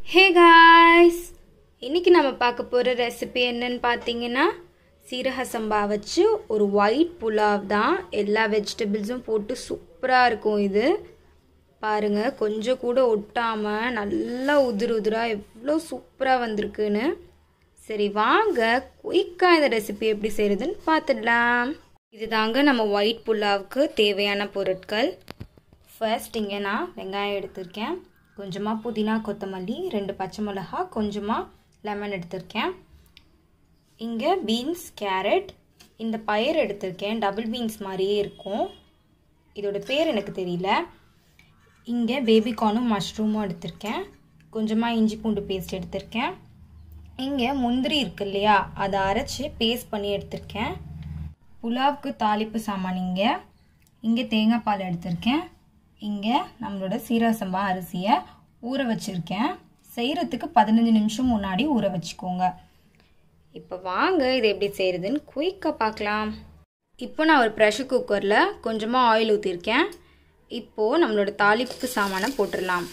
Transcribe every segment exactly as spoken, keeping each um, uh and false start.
Hey guys, இன்றைக்கி நம்ம பார்க்க போகிற ரெசிபி என்னன்னு பார்த்தீங்கன்னா சீரக சம்பா வச்சு ஒரு ஒயிட் புலாவ் தான். எல்லா வெஜிடபிள்ஸும் போட்டு சூப்பராக இருக்கும். இது பாருங்கள், கொஞ்சம் கூட ஒட்டாமல் நல்லா உதிர் உதிராக எவ்வளோ சூப்பராக வந்திருக்குன்னு. சரி வாங்க குயிக்காக இந்த ரெசிபி எப்படி செய்கிறதுன்னு பார்த்துடலாம். இது தாங்க நம்ம ஒயிட் புலாவுக்கு தேவையான பொருட்கள். ஃபர்ஸ்ட் இங்கே நான் வெங்காயம் எடுத்திருக்கேன், கொஞ்சமாக புதினா கொத்தமல்லி, ரெண்டு பச்சை மிளகா, கொஞ்சமாக லெமன் எடுத்திருக்கேன். இங்கே பீன்ஸ், கேரட், இந்த பயிர் எடுத்திருக்கேன். டபுள் பீன்ஸ் மாதிரியே இருக்கும், இதோட பேர் எனக்கு தெரியல. இங்கே பேபிகார்னும் மஷ்ரூமும் எடுத்திருக்கேன். கொஞ்சமாக இஞ்சி பூண்டு பேஸ்ட் எடுத்திருக்கேன். இங்கே முந்திரி இருக்கு இல்லையா, அதை அரைச்சி பேஸ்ட் பண்ணி எடுத்திருக்கேன். புலாவுக்கு தாளிப்பு சாமான் இங்கே இங்கே தேங்காய் பால் எடுத்திருக்கேன். இங்கே நம்மளோட சீரக சம்பா அரிசியை ஊற வச்சுருக்கேன். செய்கிறதுக்கு பதினஞ்சு நிமிஷம் முன்னாடி ஊற வச்சுக்கோங்க. இப்போ வாங்க இதை எப்படி செய்கிறதுன்னு குயிக்காக பார்க்கலாம். இப்போ நான் ஒரு ப்ரெஷர் குக்கரில் கொஞ்சமாக ஆயில் ஊற்றிருக்கேன். இப்போது நம்மளோட தாளிப்பு சாமானை போட்டுடலாம்.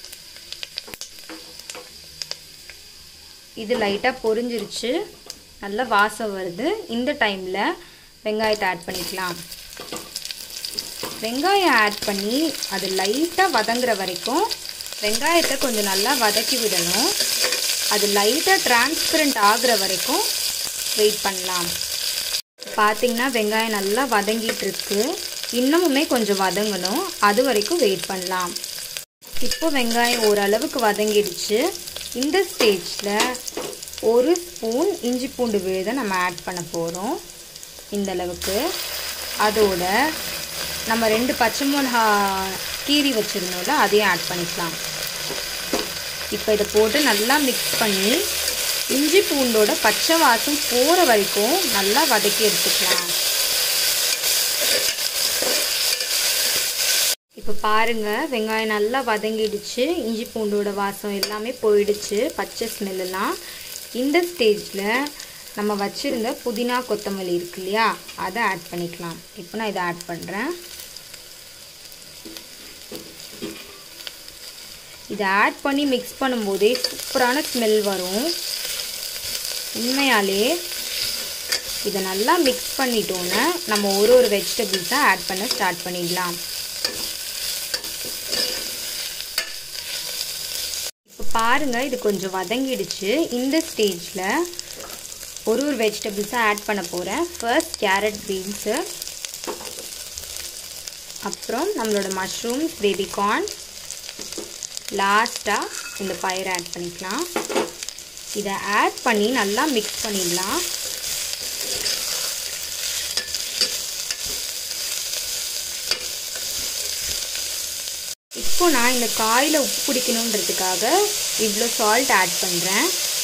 இது லைட்டாக பொரிஞ்சிருச்சு, நல்ல வாசம் வருது. இந்த டைமில் வெங்காயத்தை ஆட் பண்ணிக்கலாம். வெங்காயம் ஆட் பண்ணி அது லைட்டாக வதங்குற வரைக்கும் வெங்காயத்தை கொஞ்சம் நல்லா வதக்கி விடணும். அது லைட்டாக டிரான்ஸ்பரண்ட் ஆகிற வரைக்கும் வெயிட் பண்ணலாம். பார்த்திங்கன்னா வெங்காயம் நல்லா வதங்கிட்டு இருக்கு, இன்னமுமே கொஞ்சம் வதங்கணும், அது வரைக்கும் வெயிட் பண்ணலாம். இப்போ வெங்காயம் ஓரளவுக்கு வதங்கிடுச்சு. இந்த ஸ்டேஜில் ஒரு ஸ்பூன் இஞ்சி பூண்டு விழுதை நம்ம ஆட் பண்ண போகிறோம். இந்த அளவுக்கு. அதோட நம்ம ரெண்டு பச்சை மிளகா கீரி வச்சுருந்தோம்ல, அதையும் ஆட் பண்ணிக்கலாம். இப்போ இதை போட்டு நல்லா மிக்ஸ் பண்ணி இஞ்சி பூண்டோட பச்சை வாசம் போகிற வரைக்கும் நல்லா வதக்கி எடுத்துக்கலாம். இப்போ பாருங்கள், வெங்காயம் நல்லா வதங்கிடுச்சு, இஞ்சி பூண்டோட வாசம் எல்லாமே போயிடுச்சு, பச்சை ஸ்மெல்லாம். இந்த ஸ்டேஜில் நம்ம வச்சுருந்த புதினா கொத்தமல்லி இருக்கு இல்லையா, அதை ஆட் பண்ணிக்கலாம். இப்போ நான் இதை ஆட் பண்ணுறேன். இதை ஆட் பண்ணி மிக்ஸ் பண்ணும்போதே சூப்பரான ஸ்மெல் வரும். உண்மையாலே இதை நல்லா மிக்ஸ் பண்ணிட்டோன்னே நம்ம ஒரு ஒரு வெஜிடபிள்ஸை ஆட் பண்ண ஸ்டார்ட் பண்ணிடலாம். இப்போ பாருங்கள், இது கொஞ்சம் வதங்கிடுச்சு. இந்த ஸ்டேஜில் ஒரு ஒரு வெஜிடபிள்ஸை ஆட் பண்ண போகிறேன். ஃபர்ஸ்ட் கேரட், பீன்ஸு, அப்புறம் நம்மளோட மஷ்ரூம்ஸ், பேபிகார்ன், லாஸ்ட்டாக இந்த பயிரை ஆட் பண்ணிக்கலாம். இதை ஆட் பண்ணி நல்லா மிக்ஸ் பண்ணிடலாம். இப்போ நான் இந்த காயில் உப்பு பிடிக்கணுன்றதுக்காக இவ்வளோ சால்ட் ஆட் பண்ணுறேன்.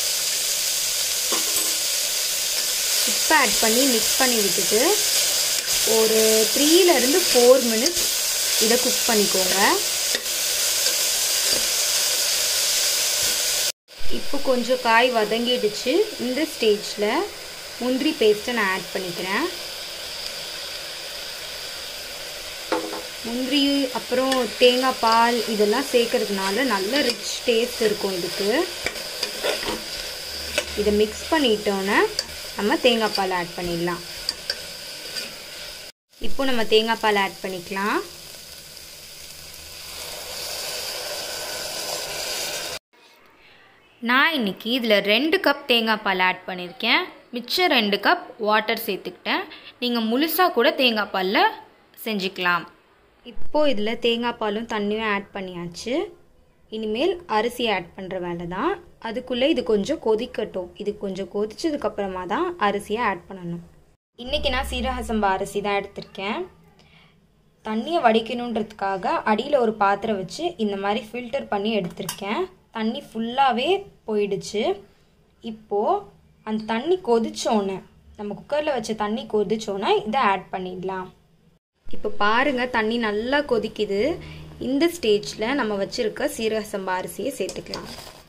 உப்பு ஆட் பண்ணி மிக்ஸ் பண்ணி விட்டுட்டு ஒரு த்ரீலேருந்து ஃபோர் மினிட்ஸ் இதை குக் பண்ணிக்கோங்க. இப்போ கொஞ்சம் காய் வதங்கிடுச்சு. இந்த ஸ்டேஜில் முந்திரி பேஸ்ட்டை நான் ஆட் பண்ணிக்கிறேன். முந்திரி அப்புறம் தேங்காய் பால் இதெல்லாம் சேர்க்கறதுனால நல்ல ரிச் டேஸ்ட் இருக்கும் இதுக்கு. இதை மிக்ஸ் பண்ணிட்டோன்னே நம்ம தேங்காய் பால் ஆட் பண்ணிடலாம். இப்போ நம்ம தேங்காய் பால் ஆட் பண்ணிக்கலாம். நான் இன்றைக்கி இதில் ரெண்டு கப் தேங்காய் பால் ஆட் பண்ணியிருக்கேன். மிச்சம் ரெண்டு கப் வாட்டர் சேர்த்துக்கிட்டேன். நீங்கள் முழுசாக கூட தேங்காய் பாலில் செஞ்சுக்கலாம். இப்போது இதில் தேங்காய் பாலும் தண்ணியும் ஆட் பண்ணியாச்சு. இனிமேல் அரிசி ஆட் பண்ணுற வேலை தான். அதுக்குள்ளே இது கொஞ்சம் கொதிக்கட்டும். இது கொஞ்சம் கொதிச்சதுக்கப்புறமா தான் அரிசியை ஆட் பண்ணணும். இன்றைக்கி நான் சீரக சம்பா அரிசி தான் எடுத்திருக்கேன். தண்ணியை வடிக்கணுன்றதுக்காக அடியில் ஒரு பாத்திரம் வச்சு இந்த மாதிரி ஃபில்டர் பண்ணி எடுத்திருக்கேன். தண்ணி ஃபுல்லாகவே போயிடுச்சு. இப்போது அந்த தண்ணி கொதிச்சோன்னே, நம்ம குக்கரில் வச்ச தண்ணி கொதிச்சோன்னே இதை ஆட் பண்ணிடலாம். இப்போ பாருங்கள், தண்ணி நல்லா கொதிக்குது. இந்த ஸ்டேஜில் நம்ம வச்சுருக்க சீரக சம்பா அரிசியை சேர்த்துக்கலாம்.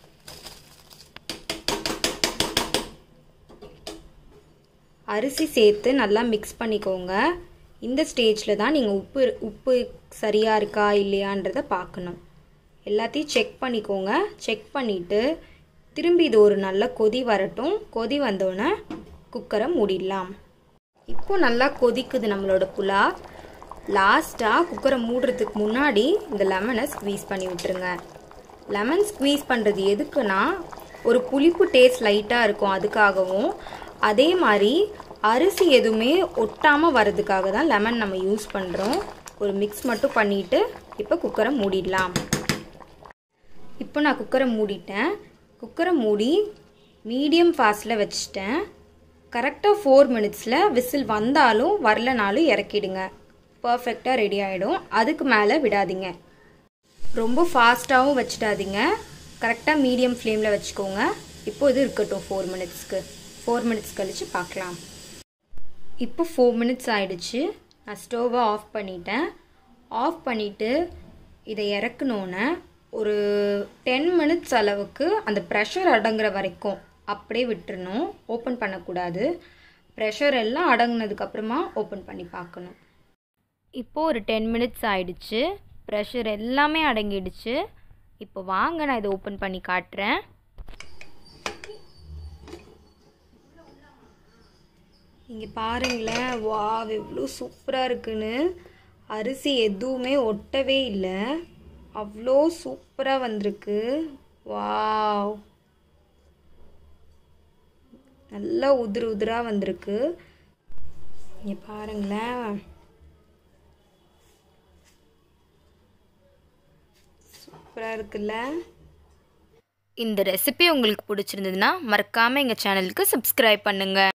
அரிசி சேர்த்து நல்லா மிக்ஸ் பண்ணிக்கோங்க. இந்த ஸ்டேஜில் தான் நீங்கள் உப்பு உப்பு சரியாக இருக்கா இல்லையான்றதை பார்க்கணும். எல்லாத்தையும் செக் பண்ணிக்கோங்க. செக் பண்ணிவிட்டு திரும்பி இது ஒரு நல்ல கொதி வரட்டும். கொதி வந்தோடனே குக்கரை மூடிடலாம். இப்போது நல்லா கொதிக்குது நம்மளோட புலாவ். லாஸ்ட்டாக குக்கரை மூடுறதுக்கு முன்னாடி இந்த லெமனை ஸ்க்வீஸ் பண்ணி விட்டுருங்க. லெமன் ஸ்க்வீஸ் பண்ணுறது எதுக்குன்னா ஒரு புளிப்பு டேஸ்ட் லைட்டாக இருக்கும், அதுக்காகவும் அதே மாதிரி அரிசி எதுவுமே ஒட்டாமல் வர்றதுக்காக தான் லெமன் நம்ம யூஸ் பண்ணுறோம். ஒரு மிக்ஸ் மட்டும் பண்ணிவிட்டு இப்போ குக்கரை மூடிடலாம். இப்போ நான் குக்கரை மூடிட்டேன். குக்கரை மூடி மீடியம் ஃபாஸ்ட்டில் வச்சுட்டேன். கரெக்டாக ஃபோர் மினிட்ஸில் விசில் வந்தாலும் வரலனாலும் இறக்கிடுங்க. பர்ஃபெக்டாக ரெடி ஆகிடும். அதுக்கு மேலே விடாதீங்க. ரொம்ப ஃபாஸ்ட்டாகவும் வச்சிடாதீங்க. கரெக்டாக மீடியம் ஃப்ளேமில் வச்சுக்கோங்க. இப்போ இது இருக்கட்டும் ஃபோர் மினிட்ஸ்க்கு. ஃபோர் மினிட்ஸ் கழித்து பார்க்கலாம். இப்போ ஃபோர் மினிட்ஸ் ஆகிடுச்சு. நான் ஸ்டவ்வை ஆஃப் பண்ணிட்டேன். ஆஃப் பண்ணிவிட்டு இதை இறக்குனோன்னே ஒரு டென் மினிட்ஸ் அளவுக்கு அந்த ப்ரெஷர் அடங்குற வரைக்கும் அப்படியே விட்டுறணும். ஓப்பன் பண்ணக்கூடாது. ப்ரெஷர் எல்லாம் அடங்கினதுக்கப்புறமா ஓப்பன் பண்ணி பார்க்கணும். இப்போது ஒரு டென் மினிட்ஸ் ஆகிடுச்சு. ப்ரெஷர் எல்லாமே அடங்கிடுச்சு. இப்போ வாங்க நான் இதை ஓப்பன் பண்ணி காட்டுறேன். இங்கே பாருங்களேன், வாவ் எவ்வளோ சூப்பராக இருக்குன்னு. அரிசி எதுவுமே ஒட்டவே இல்லை. அவ்வளோ சூப்பராக வந்திருக்கு. வாவ், நல்லா உதிர் உதிராக வந்திருக்கு. இங்கே பாருங்களேன், சூப்பராக இருக்குல்ல. இந்த ரெசிபி உங்களுக்கு பிடிச்சிருந்ததுன்னா மறக்காமல் எங்கள் சேனலுக்கு சப்ஸ்கிரைப் பண்ணுங்கள்.